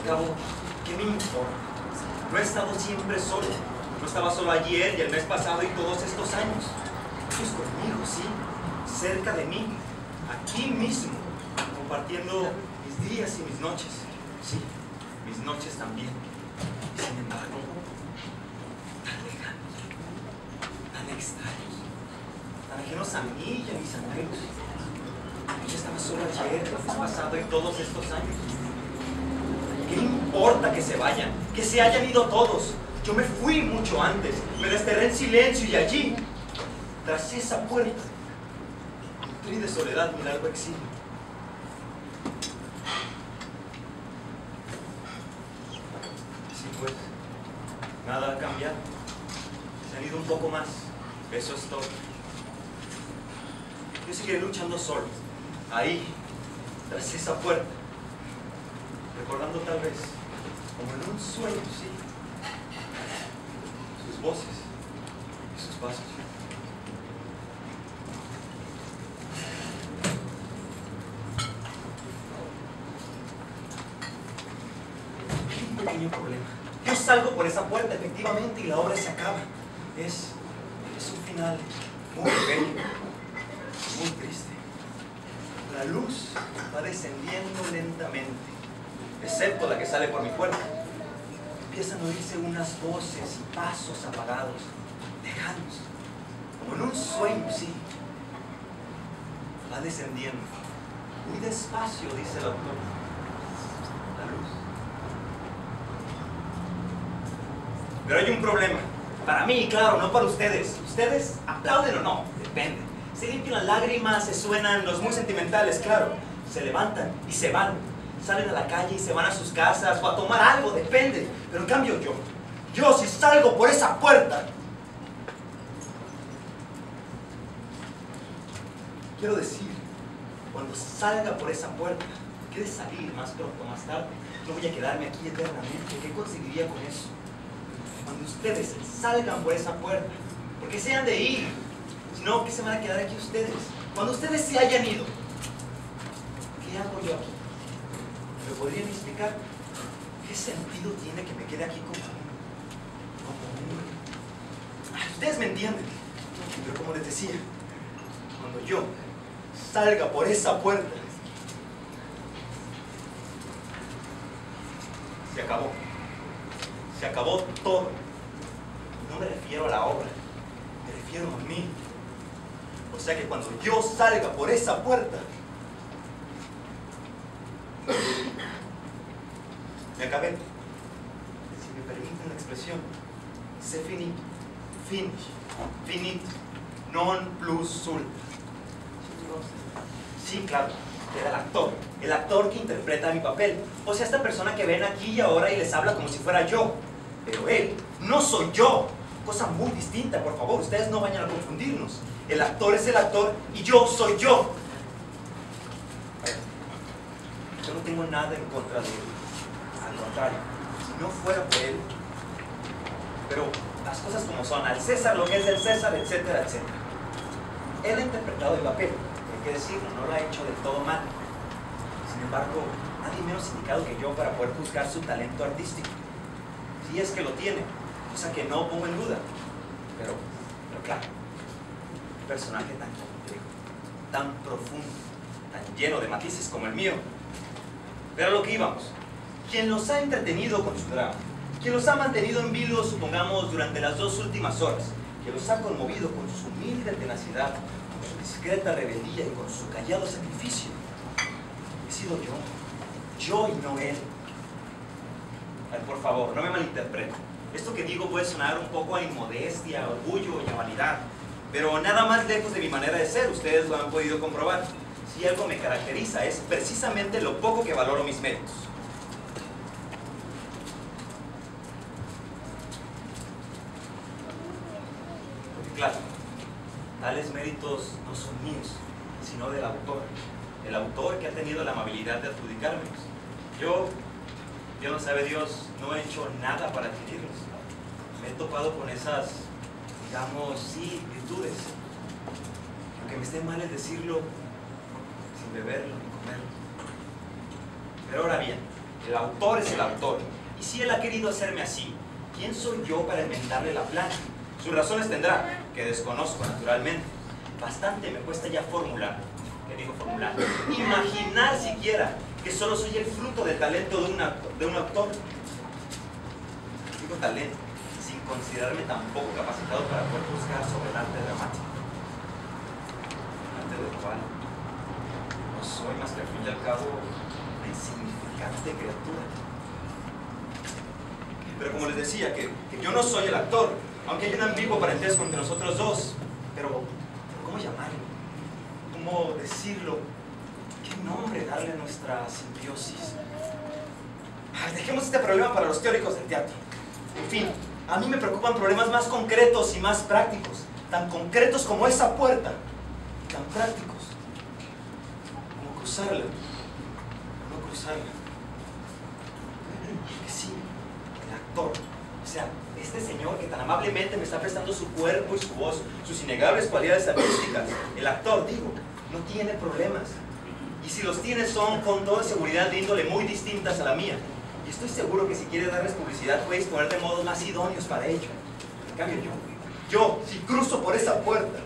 cabo, ¿qué me importa? No he estado siempre solo. No estaba solo ayer y el mes pasado y todos estos años. Ellos conmigo, sí, cerca de mí, aquí mismo, compartiendo mis días y mis noches. Sí, mis noches también. Y sin embargo, tan lejanos, tan extraños, tan ajenos a mí y a mis amigos. Yo estaba solo ayer, el mes pasado y todos estos años. ¿Qué importa que se vayan? Que se hayan ido todos. Yo me fui mucho antes, me desterré en silencio y allí, tras esa puerta, nutrí de soledad mi largo exilio. Sí, pues, nada ha cambiado. Se han ido un poco más, eso es todo. Yo seguiré luchando solo, ahí, tras esa puerta, recordando tal vez, como en un sueño, sí, sus voces y sus pasos. Un pequeño problema. Yo salgo por esa puerta, efectivamente, y la obra se acaba. Es un final muy bello, muy triste. La luz va descendiendo lentamente, excepto la que sale por mi puerta. Empiezan a oírse unas voces y pasos apagados, lejanos, como en un sueño, sí. Va descendiendo, muy despacio, dice el autor, la luz. Pero hay un problema, para mí, claro, no para ustedes. ¿Ustedes aplauden o no? Depende. Se limpian las lágrimas, se suenan los muy sentimentales, claro. Se levantan y se van. Salen a la calle y se van a sus casas o a tomar algo, depende. Pero en cambio yo si salgo por esa puerta, quiero decir, cuando salga por esa puerta, quiere salir más pronto o más tarde, no voy a quedarme aquí eternamente. ¿Qué conseguiría con eso? Cuando ustedes salgan por esa puerta, porque se han de ir, sino que se van a quedar aquí ustedes. Cuando ustedes se hayan ido, ¿qué hago yo aquí? ¿Me podrían explicar qué sentido tiene que me quede aquí como un... Ay, ustedes me entienden. Pero como les decía, cuando yo salga por esa puerta, se acabó. Se acabó todo. No me refiero a la obra, me refiero a mí. O sea que cuando yo salga por esa puerta, me acabé. Si me permiten la expresión, c'est fini, finish, finito, non plus ultra. Sí, claro, era el actor que interpreta mi papel. O sea, esta persona que ven aquí y ahora y les habla como si fuera yo. Pero él no soy yo. Cosa muy distinta, por favor, ustedes no vayan a confundirnos. El actor es el actor y yo soy yo. Yo no tengo nada en contra de él. Al contrario, si no fuera por él. Pero las cosas como son, al César lo que es del César, etcétera, etcétera. Él ha interpretado el papel, hay que decirlo, no lo ha hecho del todo mal. Sin embargo, nadie menos indicado que yo para poder juzgar su talento artístico. Si es que lo tiene, cosa que no pongo en duda. Pero claro, un personaje tan complejo, tan profundo, tan lleno de matices como el mío. Pero a lo que íbamos, quien los ha entretenido con su drama, quien los ha mantenido en vilo, supongamos, durante las 2 últimas horas, quien los ha conmovido con su humilde tenacidad, con su discreta rebeldía y con su callado sacrificio, he sido yo y no él. Ay, por favor, no me malinterpreten. Esto que digo puede sonar un poco a inmodestia, a orgullo y a vanidad, pero nada más lejos de mi manera de ser, ustedes lo han podido comprobar. Si algo me caracteriza es precisamente lo poco que valoro mis méritos. Porque claro, tales méritos no son míos, sino del autor. El autor que ha tenido la amabilidad de adjudicármelos. Yo no sabe Dios, no he hecho nada para adquirirlos. Me he topado con esas, digamos, sí, virtudes. Aunque me esté mal el decirlo, sin beberlo ni comerlo. Pero ahora bien, El autor es el autor. Y si él ha querido hacerme así, ¿quién soy yo para inventarle la plana? Sus razones tendrá, que desconozco naturalmente. Bastante me cuesta ya formular, ¿qué digo formular? Imaginar siquiera que solo soy el fruto del talento de un autor. Digo talento, sin considerarme tampoco capacitado para poder juzgar sobre el arte dramático. Arte del cual no soy más que al fin y al cabo una insignificante criatura. Pero como les decía, que yo no soy el actor, aunque hay un ambiguo parentesco entre nosotros dos. Pero, ¿cómo llamarlo? ¿Cómo decirlo? ¿Qué nombre darle a nuestra simbiosis? Dejemos este problema para los teóricos del teatro. En fin, a mí me preocupan problemas más concretos y más prácticos. Tan concretos como esa puerta. Y tan prácticos como cruzarla. No cruzarla. Que sí, el actor. O sea, este señor que tan amablemente me está prestando su cuerpo y su voz, sus innegables cualidades artísticas, el actor, digo, no tiene problemas. Y si los tiene son con toda seguridad de índole muy distintas a la mía. Y estoy seguro que si quiere darles publicidad puede disponer de modos más idóneos para ello. En cambio yo, si cruzo por esa puerta,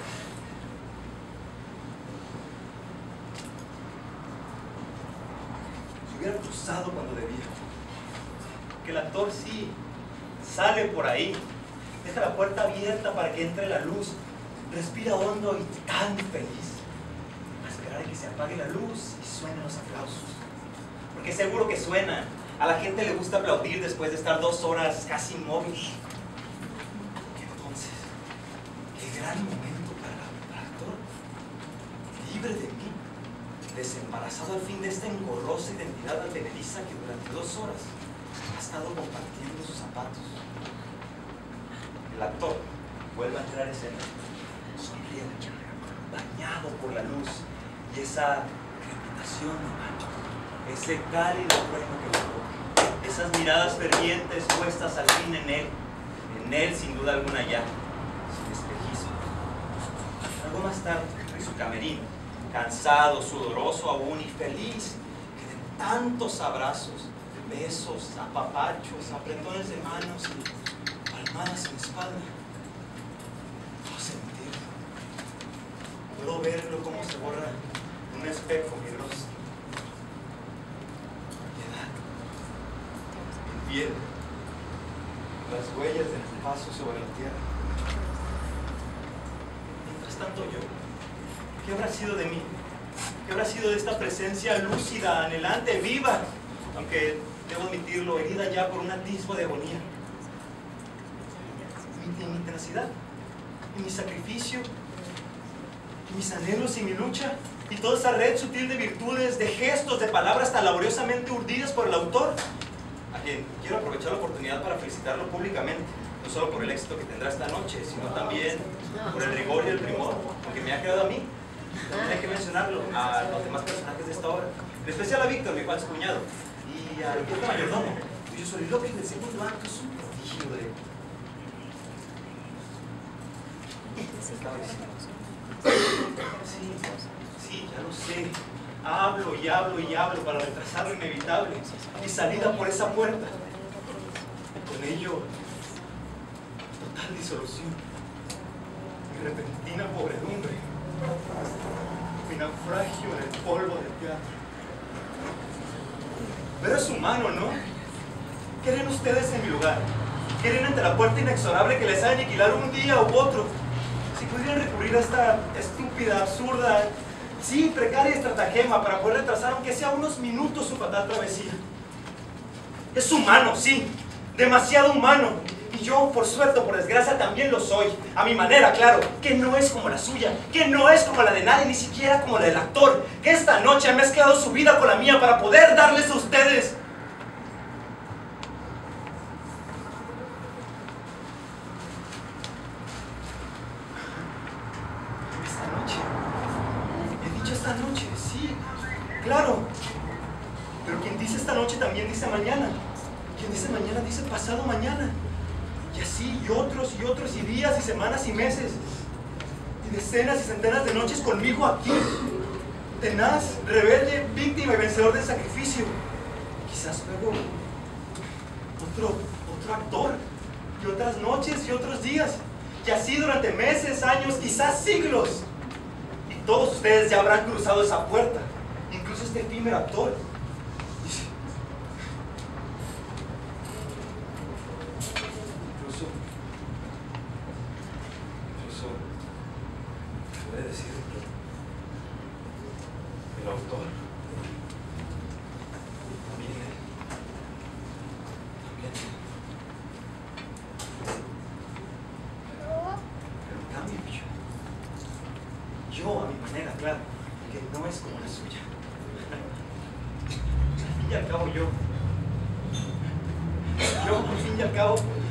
si hubiera cruzado cuando debía, que el actor sí sale por ahí, deja la puerta abierta para que entre la luz, respira hondo y tan feliz, a esperar a que se apague la luz y suenen los aplausos. Porque seguro que suenan. A la gente le gusta aplaudir después de estar 2 horas casi inmóvil. Entonces, qué gran momento para el actor, libre de mí, desembarazado al fin de esta engorrosa identidad advenediza que durante 2 horas ha estado compartiendo sus zapatos. El actor vuelve a entrar en escena, sonriente, bañado por la luz y esa crepitación de macho, ese cálido trueno que le toca, esas miradas fervientes puestas al fin en él sin duda alguna ya, sin espejismo. Algo más tarde, en su camerino, cansado, sudoroso aún y feliz, que de tantos abrazos, besos, apapachos, apretones de manos y palmadas en la espalda, puedo sentirlo, puedo verlo como se borra en un espejo mi rostro. Piel, las huellas de mi paso sobre la tierra. Mientras tanto yo, ¿qué habrá sido de mí? ¿Qué habrá sido de esta presencia lúcida, anhelante, viva? Aunque, debo admitirlo, herida ya por un atisbo de agonía. Mi tenacidad, y mi sacrificio, y mis anhelos y mi lucha, y toda esa red sutil de virtudes, de gestos, de palabras tan laboriosamente urdidas por el autor, a quien quiero aprovechar la oportunidad para felicitarlo públicamente, no solo por el éxito que tendrá esta noche, sino también por el rigor y el primor, porque me ha quedado a mí. También hay que mencionarlo a los demás personajes de esta obra, en especial a Víctor, mi falso cuñado, y al viejo mayordomo, cuyo soliloquio del segundo acto es un prodigio de... Sí, ya lo sé. Hablo y hablo y hablo para retrasar lo inevitable, mi salida por esa puerta. Con ello, total disolución, mi repentina pobredumbre, mi naufragio en el polvo del teatro. Pero es humano, ¿no? ¿Qué harían ustedes en mi lugar? ¿Qué harían ante la puerta inexorable que les ha de aniquilar un día u otro? Si pudieran recurrir a esta estúpida, absurda, sí, precaria estratagema para poder retrasar aunque sea unos minutos su fatal travesía. Es humano, sí, demasiado humano. Y yo, por suerte o por desgracia, también lo soy. A mi manera, claro, que no es como la suya, que no es como la de nadie, ni siquiera como la del actor, que esta noche ha mezclado su vida con la mía para poder darles a ustedes. Esta noche, sí, claro. Pero quien dice esta noche también dice mañana. Quien dice mañana dice pasado mañana. Y así, y otros, y días, y semanas, y meses. Y decenas y centenas de noches conmigo aquí. Tenaz, rebelde, víctima y vencedor del sacrificio. quizás luego otro actor, y otras noches y otros días, y así durante meses, años, quizás siglos. Y todos ustedes ya habrán cruzado esa puerta, incluso este efímero actor. Incluso puede decir el autor. Yo, a mi manera, claro, que no es como la suya. Al fin y al cabo, al fin y al cabo,